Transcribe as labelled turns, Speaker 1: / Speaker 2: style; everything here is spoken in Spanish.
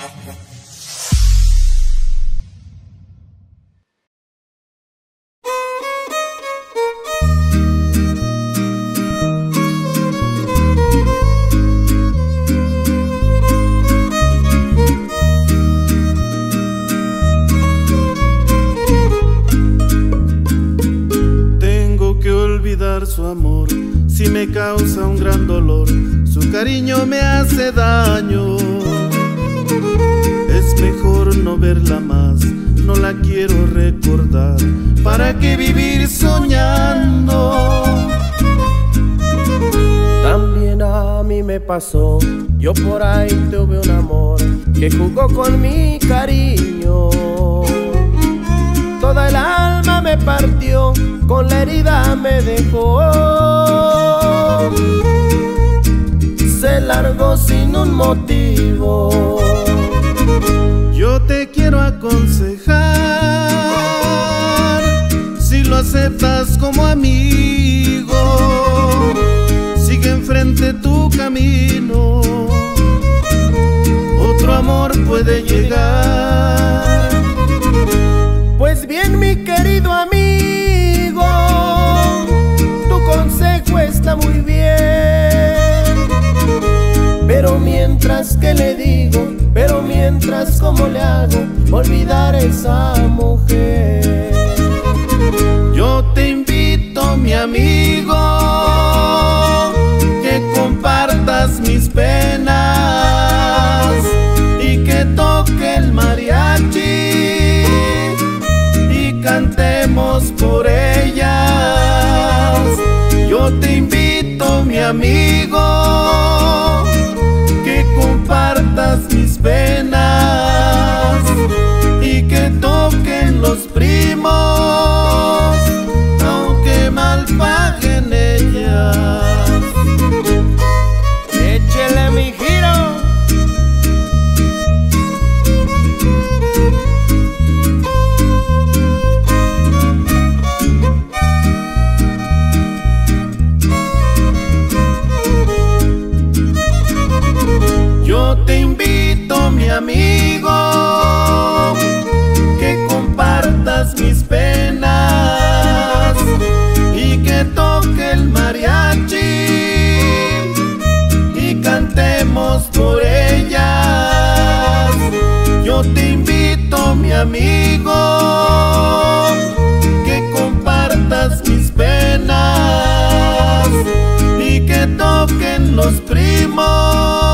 Speaker 1: Su amor, si me causa un gran dolor, su cariño me hace daño. Es mejor no verla más, no la quiero recordar. ¿Para qué vivir soñando?
Speaker 2: También a mí me pasó, yo por ahí tuve un amor que jugó con mi cariño. Toda el alma me partió, con la herida me dejó. Se largó sin un motivo.
Speaker 1: Yo te quiero aconsejar, si lo aceptas como amigo, sigue enfrente tu camino. Otro amor puede llegar.
Speaker 2: Pues bien, mi querido amigo, tu consejo está muy bien. Pero mientras, ¿qué le digo? Pero mientras, ¿cómo le hago olvidar a esa mujer?
Speaker 1: Yo te invito, mi amigo, que compartas mis penas y que toque el mariachi. Cantemos por ellas. Yo te invito, mi amigo, que compartas mis penas y que toquen los primos, aunque mal paguen ellas.
Speaker 2: Échele, mi giro.
Speaker 1: Te invito, mi amigo, que compartas mis penas y que toque el mariachi y cantemos por ellas. Yo te invito, mi amigo, que compartas mis penas y que toquen los primos,